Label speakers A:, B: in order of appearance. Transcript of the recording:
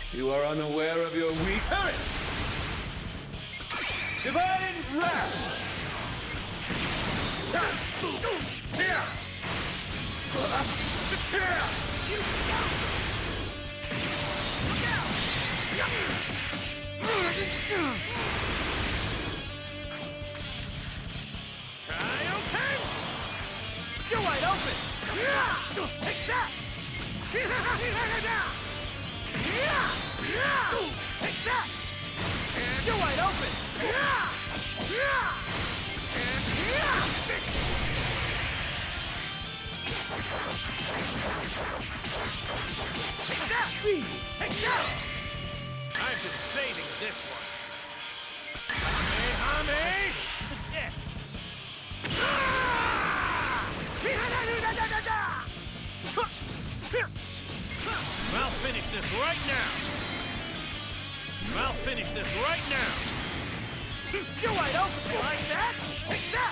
A: You are unaware of your weak... Hurry! Divine Wrath!
B: Kaioken! You're wide open! Take that! Take that! You're wide open! Take that! Take that! I've been saving this one. Hame! The test! I'll finish this right now! I'll finish this right now! You're wide open! You like that? Take that!